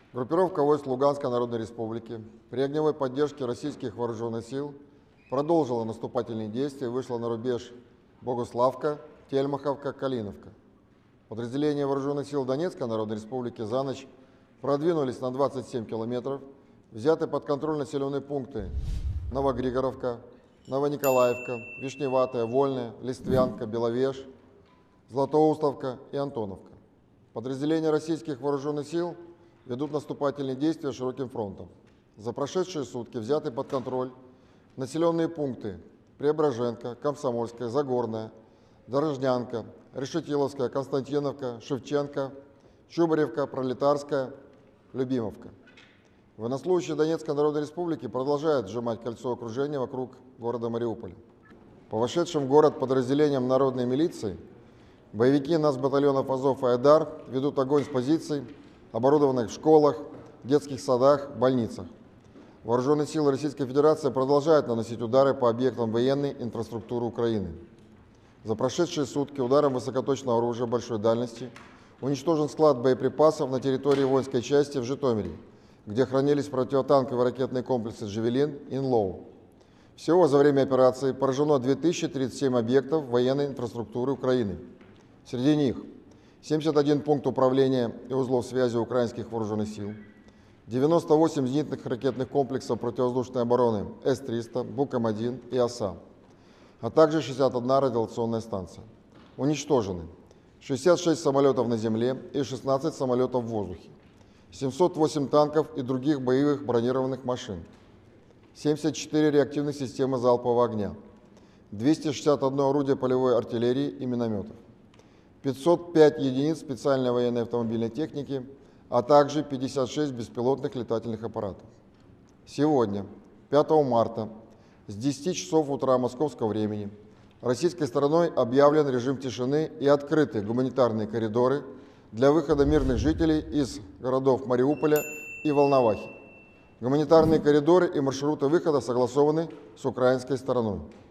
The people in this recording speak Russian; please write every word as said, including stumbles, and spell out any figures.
Группировка войск Луганской Народной Республики при огневой поддержке российских вооруженных сил продолжила наступательные действия и вышла на рубеж Богуславка, Тельмаховка, Калиновка. Подразделения вооруженных сил Донецкой Народной Республики за ночь продвинулись на двадцать семь километров, взяты под контроль населенные пункты Новогригоровка, Новониколаевка, Вишневатая, Вольная, Листвянка, Беловеж, Златоустовка и Антоновка. Подразделения российских вооруженных сил ведут наступательные действия широким фронтом. За прошедшие сутки взяты под контроль населенные пункты Преображенка, Комсомольская, Загорная, Дорожнянка, Решетиловская, Константиновка, Шевченко, Чубаревка, Пролетарская, Любимовка. Военнослужащие Донецкой Народной Республики продолжают сжимать кольцо окружения вокруг города Мариуполя. По вошедшим в город подразделениям народной милиции боевики нацбатальонов Азов и Айдар ведут огонь с позиций, оборудованных в школах, детских садах, больницах. Вооруженные силы Российской Федерации продолжают наносить удары по объектам военной инфраструктуры Украины. За прошедшие сутки ударом высокоточного оружия большой дальности уничтожен склад боеприпасов на территории воинской части в Житомире, где хранились противотанковые ракетные комплексы «Джавелин» и «Инлоу». Всего за время операции поражено две тысячи тридцать семь объектов военной инфраструктуры Украины. Среди них семьдесят один пункт управления и узлов связи украинских вооруженных сил, девяносто восемь зенитных ракетных комплексов противовоздушной обороны С триста, Буком один и ОСА, а также шестьдесят одна радиолокационная станция. Уничтожены шестьдесят шесть самолетов на земле и шестнадцать самолетов в воздухе, семьсот восемь танков и других боевых бронированных машин, семьдесят четыре реактивных системы залпового огня, двести шестьдесят одно орудие полевой артиллерии и минометов, пятьсот пять единиц специальной военной автомобильной техники, а также пятьдесят шесть беспилотных летательных аппаратов. Сегодня, пятого марта, с десяти часов утра московского времени, российской стороной объявлен режим тишины и открыты гуманитарные коридоры для выхода мирных жителей из городов Мариуполя и Волновахи. Гуманитарные коридоры и маршруты выхода согласованы с украинской стороной.